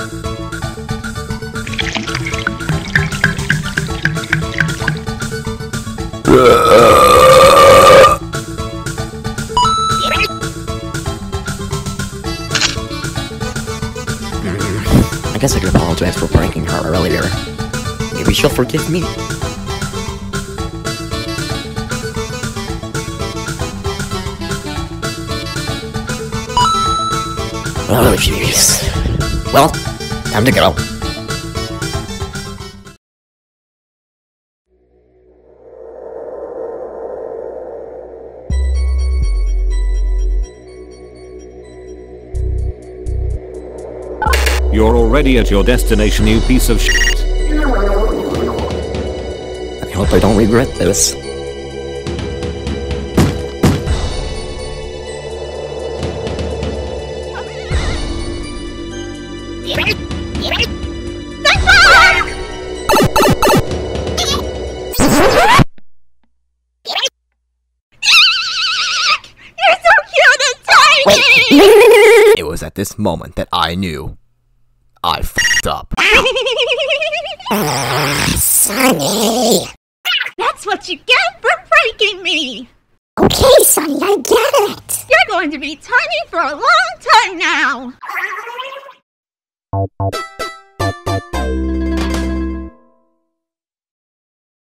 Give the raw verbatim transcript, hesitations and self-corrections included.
I guess I could apologize for pranking her earlier. Maybe she'll forgive me. Oh jeez. Well, time to go. You're already at your destination, you piece of shit. I hope I don't regret this. You're so cute and tiny! It was at this moment that I knew I f***ed up. Sonny! That's what you get for breaking me! Okay, Sonny, I get it! You're going to be tiny for a long time now!